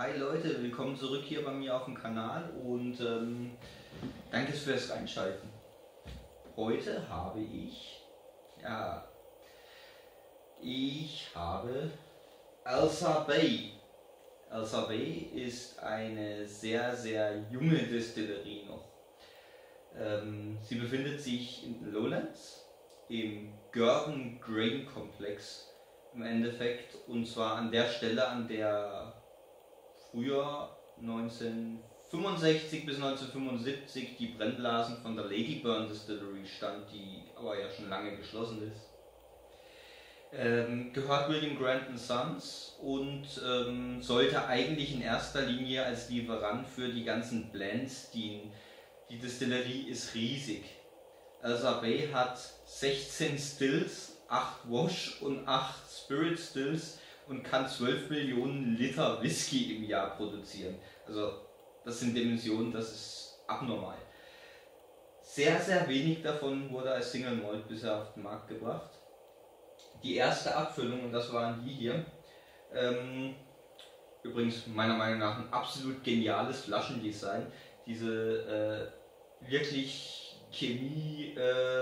Hi Leute, willkommen zurück hier bei mir auf dem Kanal und danke fürs Reinschalten. Heute habe ich habe Ailsa Bay. Ailsa Bay ist eine sehr, sehr junge Destillerie noch. Sie befindet sich in den Lowlands, im Gourdon Grain Komplex im Endeffekt, und zwar an der Stelle, an der früher 1965 bis 1975 die Brennblasen von der Ladyburn Distillery stand, die aber ja schon lange geschlossen ist. Gehört William Grant & Sons und sollte eigentlich in erster Linie als Lieferant für die ganzen Blends dienen. Die Distillerie ist riesig. Ailsa Bay hat 16 Stills, 8 Wash und 8 Spirit Stills und kann 12 Millionen Liter Whisky im Jahr produzieren. Also das sind Dimensionen, das ist abnormal. Sehr, sehr wenig davon wurde als Single Malt bisher auf den Markt gebracht. Die erste Abfüllung, und das waren die hier, übrigens meiner Meinung nach ein absolut geniales Flaschendesign. Diese wirklich Chemie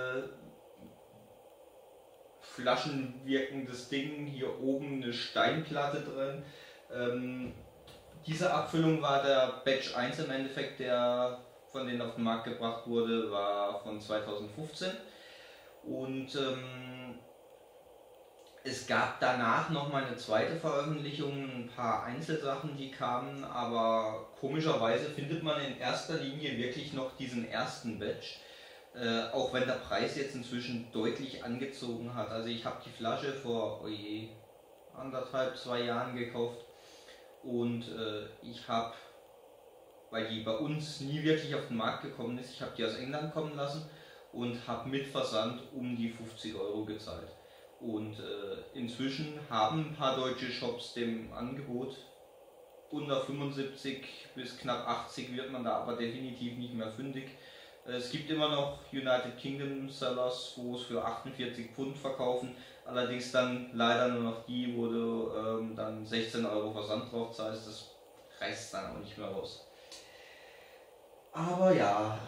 flaschenwirkendes Ding, hier oben eine Steinplatte drin. Diese Abfüllung war der Batch 1 im Endeffekt, der von denen auf den Markt gebracht wurde, war von 2015 und es gab danach nochmal eine zweite Veröffentlichung, ein paar Einzelsachen, die kamen, aber komischerweise findet man in erster Linie wirklich noch diesen ersten Batch, auch wenn der Preis jetzt inzwischen deutlich angezogen hat. Also ich habe die Flasche vor 2 Jahren gekauft und ich habe, weil die bei uns nie wirklich auf den Markt gekommen ist, ich habe die aus England kommen lassen und habe mit Versand um die 50 € gezahlt. Und inzwischen haben ein paar deutsche Shops dem Angebot, unter 75 bis knapp 80 wird man da aber definitiv nicht mehr fündig. Es gibt immer noch United Kingdom Sellers, wo es für 48 Pfund verkaufen, allerdings dann leider nur noch die, wo du dann 16 € Versand drauf zahlst, das reißt dann auch nicht mehr raus. Aber ja,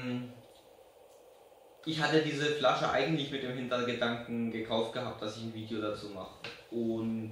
ich hatte diese Flasche eigentlich mit dem Hintergedanken gekauft gehabt, dass ich ein Video dazu mache. Und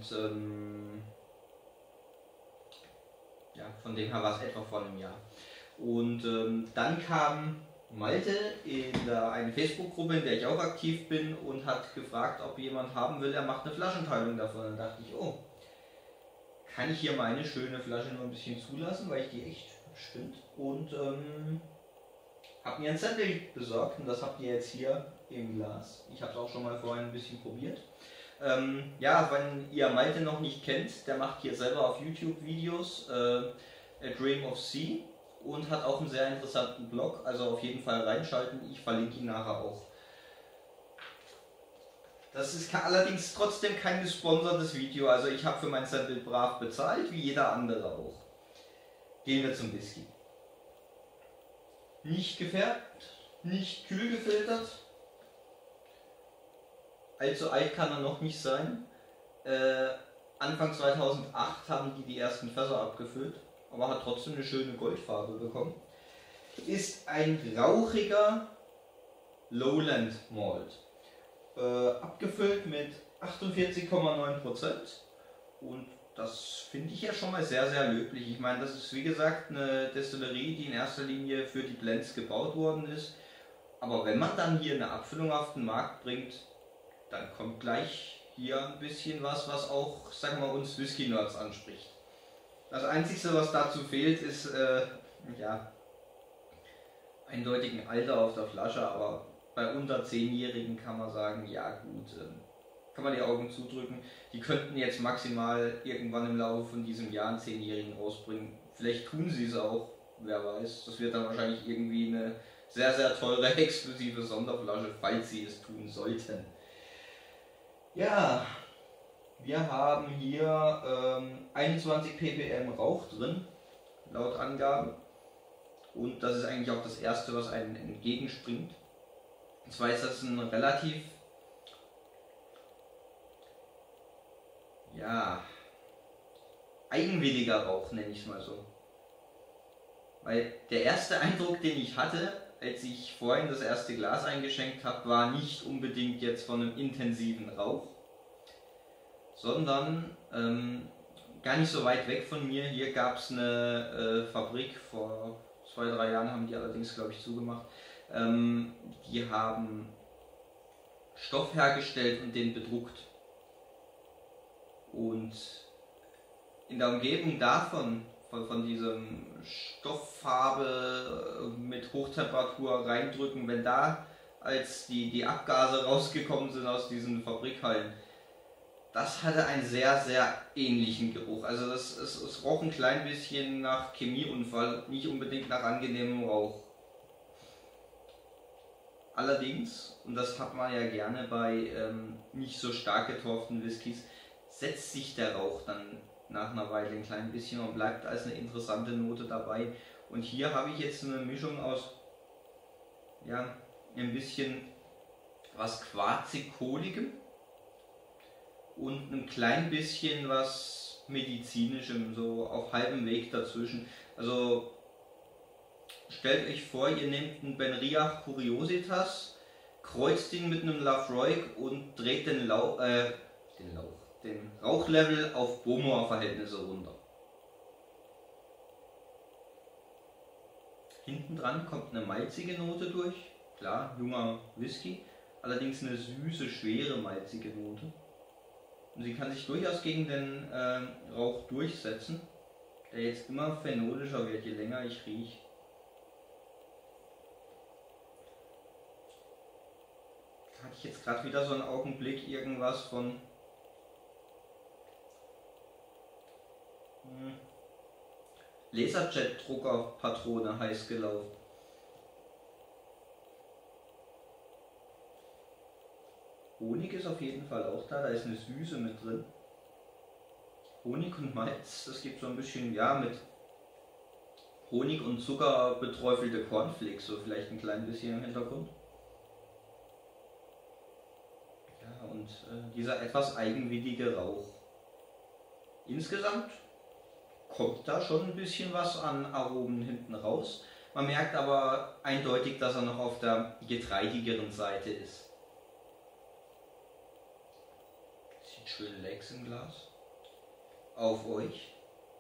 ja, von dem her war es etwa vor einem Jahr. Und dann kam Malte in eine Facebook-Gruppe, in der ich auch aktiv bin, und hat gefragt, ob jemand haben will, er macht eine Flaschenteilung davon. Dann dachte ich, oh, kann ich hier meine schöne Flasche nur ein bisschen zulassen, weil ich die echt stimmt. Und habe mir ein Sample besorgt, und das habt ihr jetzt hier im Glas. Ich habe es auch schon mal vorhin ein bisschen probiert. Ja, wenn ihr Malte noch nicht kennt, der macht hier selber auf YouTube Videos, A Dream of Sea, und hat auch einen sehr interessanten Blog, also auf jeden Fall reinschalten, ich verlinke ihn nachher auch. Das ist allerdings trotzdem kein gesponsertes Video, also ich habe für mein Sample brav bezahlt, wie jeder andere auch. Gehen wir zum Whisky. Nicht gefärbt, nicht kühl gefiltert. Allzu alt kann er noch nicht sein. Anfang 2008 haben die ersten Fässer abgefüllt, aber hat trotzdem eine schöne Goldfarbe bekommen. Ist ein rauchiger Lowland Malt. Abgefüllt mit 48,9% und das finde ich ja schon mal sehr, sehr löblich. Ich meine, das ist wie gesagt eine Destillerie, die in erster Linie für die Blends gebaut worden ist. Aber wenn man dann hier eine Abfüllung auf den Markt bringt, dann kommt gleich hier ein bisschen was auch, sagen wir mal, uns Whisky-Nerds anspricht. Das Einzige, was dazu fehlt, ist ja, eindeutig ein Alter auf der Flasche, aber bei unter 10-Jährigen kann man sagen, ja gut, kann man die Augen zudrücken. Die könnten jetzt maximal irgendwann im Laufe von diesem Jahr einen 10-Jährigen rausbringen. Vielleicht tun sie es auch, wer weiß. Das wird dann wahrscheinlich irgendwie eine sehr, sehr teure, exklusive Sonderflasche, falls sie es tun sollten. Ja, wir haben hier 21 ppm Rauch drin, laut Angabe. Und das ist eigentlich auch das Erste, was einem entgegenspringt. Und zwar ist das ein relativ, ja, eigenwilliger Rauch, nenne ich es mal so. Weil der erste Eindruck, den ich hatte, als ich vorhin das erste Glas eingeschenkt habe, war nicht unbedingt jetzt von einem intensiven Rauch, sondern gar nicht so weit weg von mir. Hier gab es eine Fabrik, vor 2-3 Jahren haben die allerdings, glaube ich, zugemacht. Die haben Stoff hergestellt und den bedruckt. Und in der Umgebung davon, von diesem Stofffarbe mit Hochtemperatur reindrücken, wenn da als die Abgase rausgekommen sind aus diesen Fabrikhallen, das hatte einen sehr, sehr ähnlichen Geruch. Also es roch ein klein bisschen nach Chemieunfall, nicht unbedingt nach angenehmem Rauch. Allerdings, und das hat man ja gerne bei nicht so stark getorften Whiskys, setzt sich der Rauch dann nach einer Weile ein klein bisschen und bleibt als eine interessante Note dabei. Und hier habe ich jetzt eine Mischung aus, ja, ein bisschen was quarzig-kohligem und ein klein bisschen was medizinischem, so auf halbem Weg dazwischen. Also stellt euch vor, ihr nehmt einen Benriach Curiositas, kreuzt ihn mit einem Lafroig und dreht den Rauchlevel auf Bowmore-Verhältnisse runter. Hinten dran kommt eine malzige Note durch, klar, junger Whisky, allerdings eine süße, schwere malzige Note. Und sie kann sich durchaus gegen den Rauch durchsetzen, der jetzt immer phenolischer wird, je länger ich rieche. Da hatte ich jetzt gerade wieder so einen Augenblick irgendwas von Laserjet-Druckerpatrone heiß gelaufen. Honig ist auf jeden Fall auch da ist eine Süße mit drin. Honig und Malz, das gibt so ein bisschen, ja, mit Honig und Zucker beträufelte Cornflakes, so vielleicht ein klein bisschen im Hintergrund. Ja, und dieser etwas eigenwillige Rauch. Insgesamt kommt da schon ein bisschen was an Aromen hinten raus. Man merkt aber eindeutig, dass er noch auf der getreidigeren Seite ist. Sieht schön Legs im Glas. Auf euch.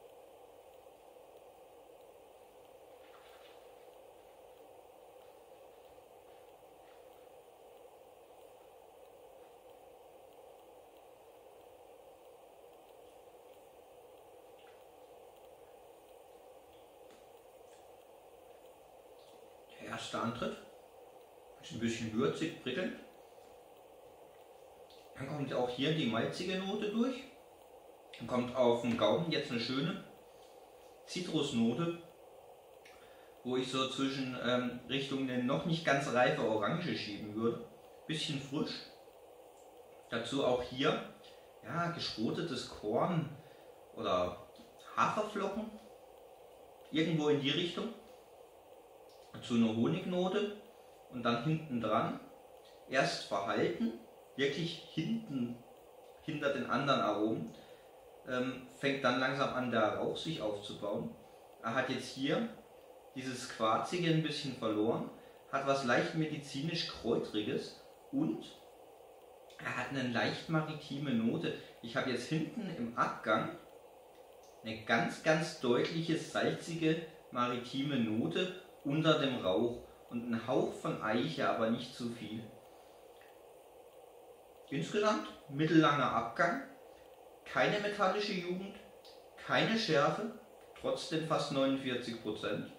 Erster Antritt, ist ein bisschen würzig, prickelnd. Dann kommt auch hier die malzige Note durch. Dann kommt auf dem Gaumen jetzt eine schöne Zitrusnote, wo ich so zwischen Richtung eine noch nicht ganz reife Orange schieben würde. Bisschen frisch. Dazu auch hier ja, geschrotetes Korn oder Haferflocken, irgendwo in die Richtung. Zu einer Honignote und dann hinten dran erst verhalten, wirklich hinter den anderen Aromen, fängt dann langsam an der Rauch sich aufzubauen. Er hat jetzt hier dieses Quarzige ein bisschen verloren, hat was leicht medizinisch Kräutriges und er hat eine leicht maritime Note. Ich habe jetzt hinten im Abgang eine ganz, ganz deutliche salzige maritime Note unter dem Rauch und ein Hauch von Eiche, aber nicht zu viel. Insgesamt mittellanger Abgang, keine metallische Jugend, keine Schärfe, trotzdem fast 49%.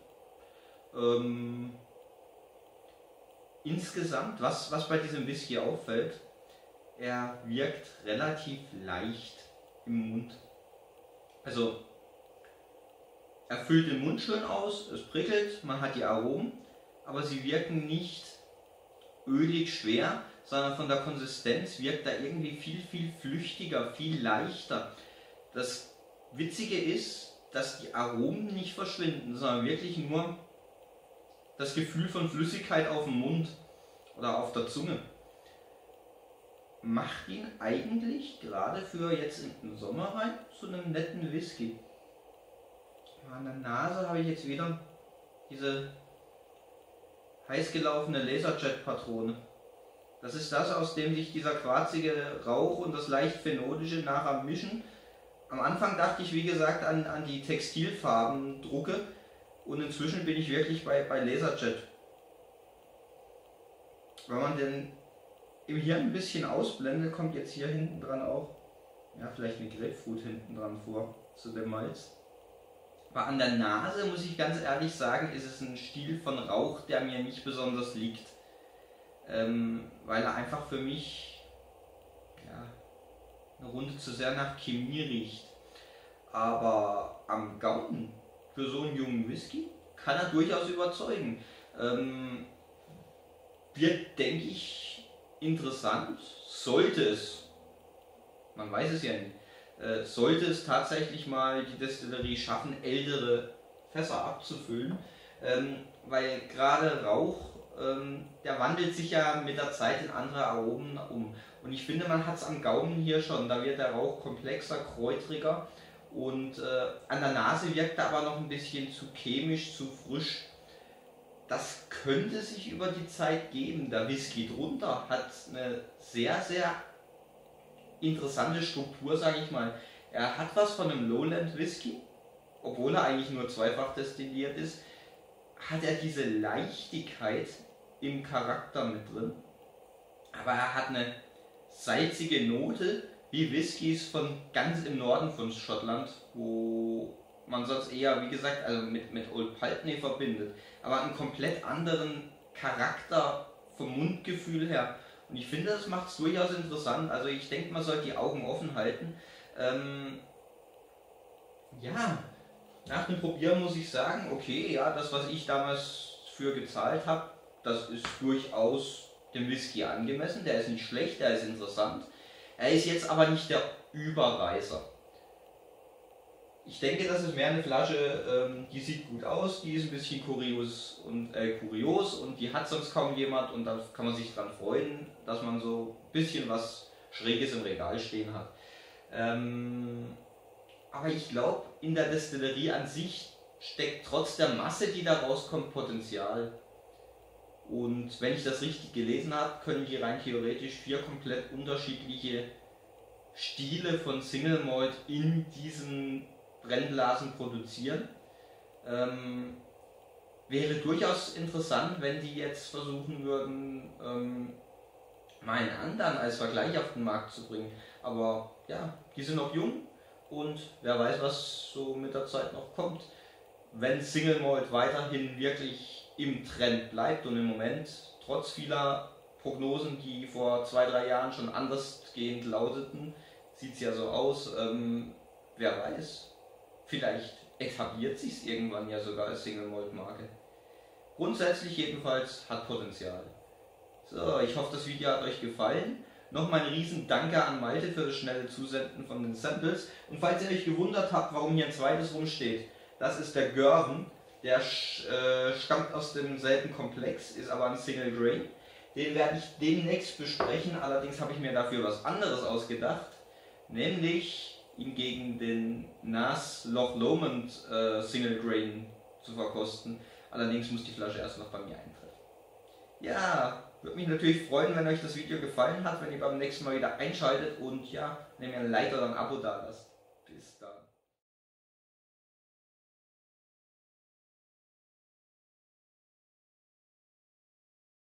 Insgesamt, was bei diesem Whisky auffällt, er wirkt relativ leicht im Mund. Also er füllt den Mund schön aus, es prickelt, man hat die Aromen, aber sie wirken nicht ölig schwer, sondern von der Konsistenz wirkt er irgendwie viel, viel flüchtiger, viel leichter. Das Witzige ist, dass die Aromen nicht verschwinden, sondern wirklich nur das Gefühl von Flüssigkeit auf dem Mund oder auf der Zunge. macht ihn eigentlich gerade für jetzt in den Sommer rein zu einem netten Whisky. An der Nase habe ich jetzt wieder diese heiß gelaufene Laserjet-Patrone. Das ist das, aus dem sich dieser quarzige Rauch und das leicht phenolische nachher mischen. Am Anfang dachte ich, wie gesagt, an die Textilfarbendrucke und inzwischen bin ich wirklich bei Laserjet. Wenn man den im Hirn ein bisschen ausblendet, kommt jetzt hier hinten dran auch, ja, vielleicht eine Grapefruit hinten dran vor, zu dem Malz. Aber an der Nase, muss ich ganz ehrlich sagen, ist es ein Stil von Rauch, der mir nicht besonders liegt. Weil er einfach für mich, ja, eine Runde zu sehr nach Chemie riecht. Aber am Gaumen für so einen jungen Whisky kann er durchaus überzeugen. Wird, denke ich, interessant, sollte es, man weiß es ja nicht, sollte es tatsächlich mal die Destillerie schaffen, ältere Fässer abzufüllen, weil gerade Rauch, der wandelt sich ja mit der Zeit in andere Aromen um. Und ich finde, man hat es am Gaumen hier schon, da wird der Rauch komplexer, kräutriger und an der Nase wirkt er aber noch ein bisschen zu chemisch, zu frisch. Das könnte sich über die Zeit geben. Der Whisky drunter hat eine sehr, sehr interessante Struktur, sage ich mal. Er hat was von einem Lowland Whisky, obwohl er eigentlich nur zweifach destilliert ist, hat er diese Leichtigkeit im Charakter mit drin. Aber er hat eine salzige Note, wie Whiskys von ganz im Norden von Schottland, wo man sonst eher, wie gesagt, also mit Old Pulteney verbindet, aber einen komplett anderen Charakter vom Mundgefühl her. Und ich finde, das macht es durchaus interessant. Also ich denke, man sollte die Augen offen halten. Ja, nach dem Probieren muss ich sagen, okay, ja, das, was ich damals für gezahlt habe, das ist durchaus dem Whisky angemessen. Der ist nicht schlecht, der ist interessant. Er ist jetzt aber nicht der Überreißer. Ich denke, das ist mehr eine Flasche, die sieht gut aus, die ist ein bisschen kurios und die hat sonst kaum jemand und da kann man sich dran freuen, dass man so ein bisschen was Schräges im Regal stehen hat. Aber ich glaube, in der Destillerie an sich steckt trotz der Masse, die da rauskommt, Potenzial. Und wenn ich das richtig gelesen habe, können die rein theoretisch 4 komplett unterschiedliche Stile von Single Malt in diesen Brennblasen produzieren. Wäre durchaus interessant, wenn die jetzt versuchen würden, mal einen anderen als Vergleich auf den Markt zu bringen. Aber ja, die sind noch jung und wer weiß, was so mit der Zeit noch kommt. Wenn Single Malt weiterhin wirklich im Trend bleibt und im Moment, trotz vieler Prognosen, die vor 2-3 Jahren schon andersgehend lauteten, sieht es ja so aus, wer weiß. Vielleicht etabliert sich es irgendwann ja sogar als Single Malt Marke. Grundsätzlich jedenfalls hat Potenzial. So, ich hoffe, das Video hat euch gefallen. Nochmal ein riesen Danke an Malte für das schnelle Zusenden von den Samples. Und falls ihr euch gewundert habt, warum hier ein zweites rumsteht, das ist der Görven. Der stammt aus demselben Komplex, ist aber ein Single Grain. Den werde ich demnächst besprechen, allerdings habe ich mir dafür was anderes ausgedacht. Nämlich ihn gegen den Nas Loch Lomond Single Grain zu verkosten. Allerdings muss die Flasche erst noch bei mir eintreffen. Ja, würde mich natürlich freuen, wenn euch das Video gefallen hat, wenn ihr beim nächsten Mal wieder einschaltet und ja, wenn ihr ein Like oder ein Abo da lasst. Bis dann.